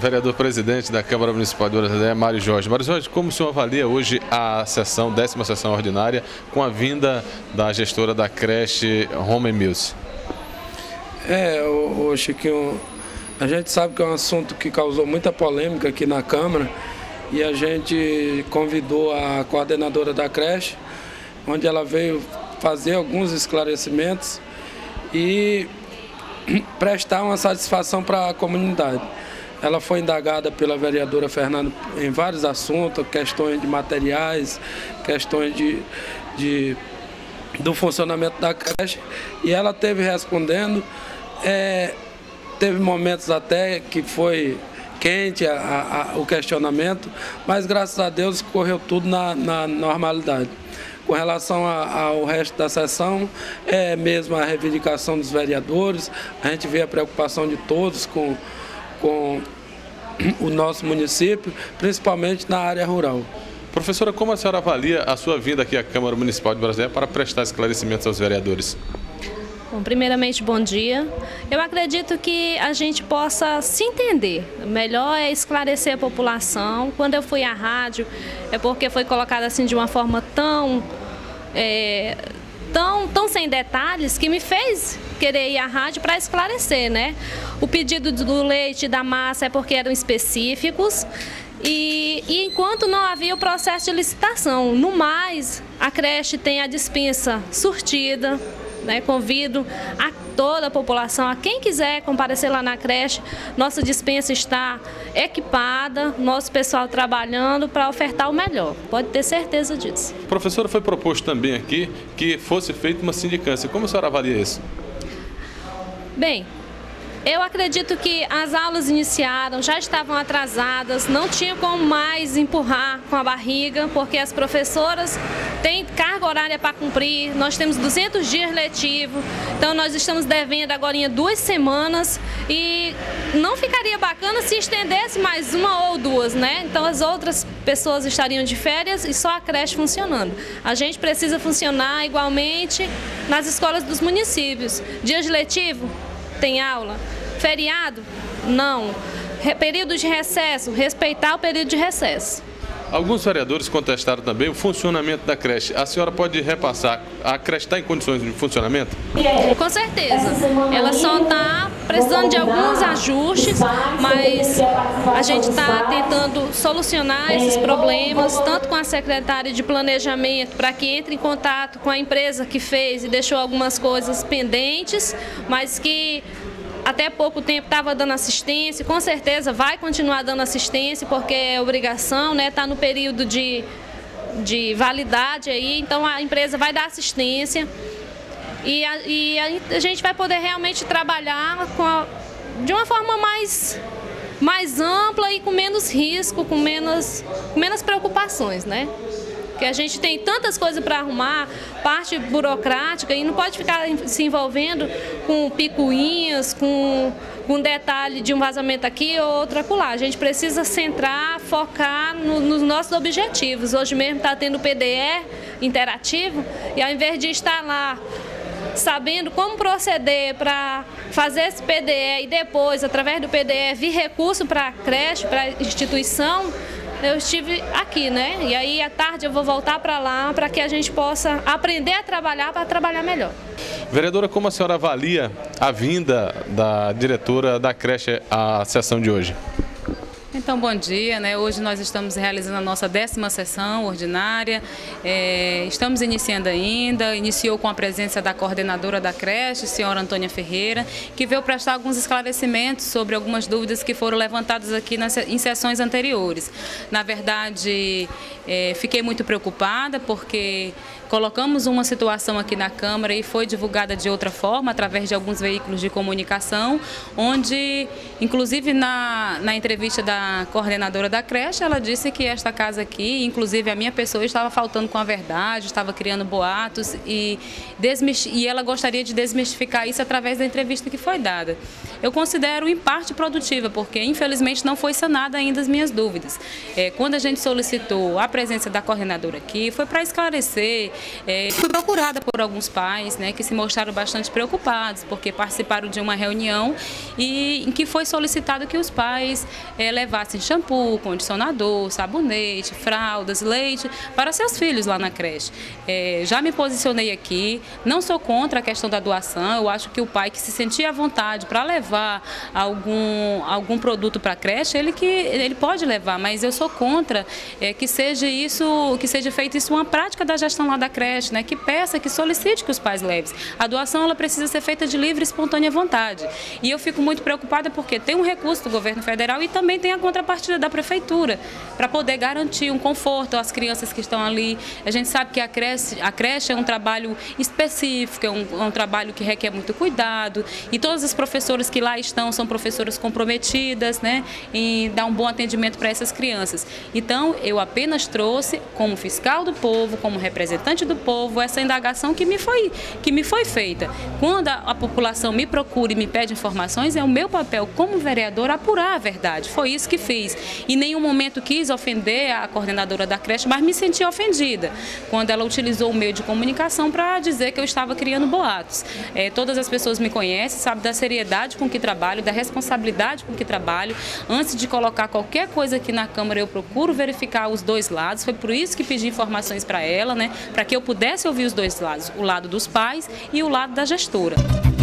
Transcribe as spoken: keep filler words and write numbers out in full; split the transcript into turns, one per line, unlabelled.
vereador presidente da Câmara Municipal de Brasília, Mário Jorge. Mário Jorge, como o senhor avalia hoje a sessão, décima sessão ordinária, com a vinda da gestora da creche Home Mills?
É, ô, ô Chiquinho, a gente sabe que é um assunto que causou muita polêmica aqui na Câmara e a gente convidou a coordenadora da creche, onde ela veio fazer alguns esclarecimentos e prestar uma satisfação para a comunidade. Ela foi indagada pela vereadora Fernanda em vários assuntos, questões de materiais, questões de, de, do funcionamento da creche, e ela teve respondendo. É, teve momentos até que foi quente a, a, o questionamento, mas graças a Deus correu tudo na, na normalidade. Com relação a, ao resto da sessão, é mesmo a reivindicação dos vereadores, a gente vê a preocupação de todos com, com o nosso município, principalmente na área rural.
Professora, como a senhora avalia a sua vinda aqui à Câmara Municipal de Brasília para prestar esclarecimentos aos vereadores?
Bom, primeiramente, bom dia. Eu acredito que a gente possa se entender. O melhor é esclarecer a população. Quando eu fui à rádio, é porque foi colocado assim de uma forma tão, é, tão, tão sem detalhes que me fez querer ir à rádio para esclarecer, né? O pedido do leite e da massa é porque eram específicos. E, e enquanto não havia o processo de licitação, no mais, a creche tem a dispensa surtida. Né, convido a toda a população, a quem quiser comparecer lá na creche, nossa dispensa está equipada, nosso pessoal trabalhando para ofertar o melhor, pode ter certeza disso.
Professora, foi proposto também aqui que fosse feita uma sindicância, como a senhora avalia isso?
Bem, eu acredito que as aulas iniciaram, já estavam atrasadas, não tinha como mais empurrar com a barriga, porque as professoras têm carga horária para cumprir, nós temos duzentos dias letivos, então nós estamos devendo agora em duas semanas e não ficaria bacana se estendesse mais uma ou duas, né? Então as outras pessoas estariam de férias e só a creche funcionando. A gente precisa funcionar igualmente nas escolas dos municípios. Dias letivos? Tem aula. Feriado? Não. Período de recesso? Respeitar o período de recesso.
Alguns vereadores contestaram também o funcionamento da creche. A senhora pode repassar, a creche está em condições de funcionamento?
Com certeza. Ela só está precisando de alguns ajustes, mas a gente está tentando solucionar esses problemas, tanto com a secretária de planejamento, para que entre em contato com a empresa que fez e deixou algumas coisas pendentes, mas que até pouco tempo estava dando assistência, com certeza vai continuar dando assistência, porque é obrigação, né? Está no período de, de validade aí, então a empresa vai dar assistência e a, e a, a gente vai poder realmente trabalhar com a, de uma forma mais, mais ampla e com menos risco, com menos, com menos preocupações, né? Porque a gente tem tantas coisas para arrumar, parte burocrática, e não pode ficar se envolvendo com picuinhas, com, com detalhe de um vazamento aqui ou outro acolá. A gente precisa centrar, focar no, nos nossos objetivos. Hoje mesmo está tendo o P D E interativo, e ao invés de estar lá sabendo como proceder para fazer esse P D E e depois, através do P D E, vir recurso para a creche, para a instituição, eu estive aqui, né? E aí à tarde eu vou voltar para lá para que a gente possa aprender a trabalhar para trabalhar melhor.
Vereadora, como a senhora avalia a vinda da diretora da creche à sessão de hoje?
Então, bom dia, né? Hoje nós estamos realizando a nossa décima sessão ordinária, é, estamos iniciando ainda, iniciou com a presença da coordenadora da creche, senhora Antônia Ferreira, que veio prestar alguns esclarecimentos sobre algumas dúvidas que foram levantadas aqui nas, em sessões anteriores. Na verdade, é, fiquei muito preocupada porque colocamos uma situação aqui na Câmara e foi divulgada de outra forma, através de alguns veículos de comunicação, onde, inclusive na, na entrevista da coordenadora da creche, ela disse que esta casa aqui, inclusive a minha pessoa, estava faltando com a verdade, estava criando boatos e, e ela gostaria de desmistificar isso através da entrevista que foi dada. eu considero em parte produtiva, porque infelizmente não foi sanada ainda as minhas dúvidas. É, quando a gente solicitou a presença da coordenadora aqui, foi para esclarecer, é, fui procurada por alguns pais, né, que se mostraram bastante preocupados, porque participaram de uma reunião e em que foi solicitado que os pais é, levassem shampoo, condicionador, sabonete, fraldas, leite para seus filhos lá na creche. É, já me posicionei aqui, não sou contra a questão da doação, eu acho que o pai que se sentir à vontade para levar algum, algum produto para a creche, ele, que, ele pode levar, mas eu sou contra é, que seja isso, que seja feito isso uma prática da gestão lá da creche, né, que peça, que solicite que os pais levem. A doação ela precisa ser feita de livre e espontânea vontade. E eu fico muito preocupada porque tem um recurso do governo federal e também tem a contrapartida da prefeitura para poder garantir um conforto às crianças que estão ali. A gente sabe que a creche, a creche é um trabalho específico, é um, é um trabalho que requer muito cuidado e todas as professoras que lá estão são professoras comprometidas, né, em dar um bom atendimento para essas crianças. Então, eu apenas trouxe, como fiscal do povo, como representante do povo, essa indagação que me foi, que me foi feita. Quando a, a população me procura e me pede informações, é o meu papel como vereador apurar a verdade. Foi isso que fiz. Em nenhum momento quis ofender a coordenadora da creche, mas me senti ofendida quando ela utilizou o meio de comunicação para dizer que eu estava criando boatos. É, todas as pessoas me conhecem, sabem da seriedade com que trabalho, da responsabilidade com que trabalho. Antes de colocar qualquer coisa aqui na Câmara, eu procuro verificar os dois lados. Foi por isso que pedi informações para ela, né, para que eu pudesse ouvir os dois lados, o lado dos pais e o lado da gestora.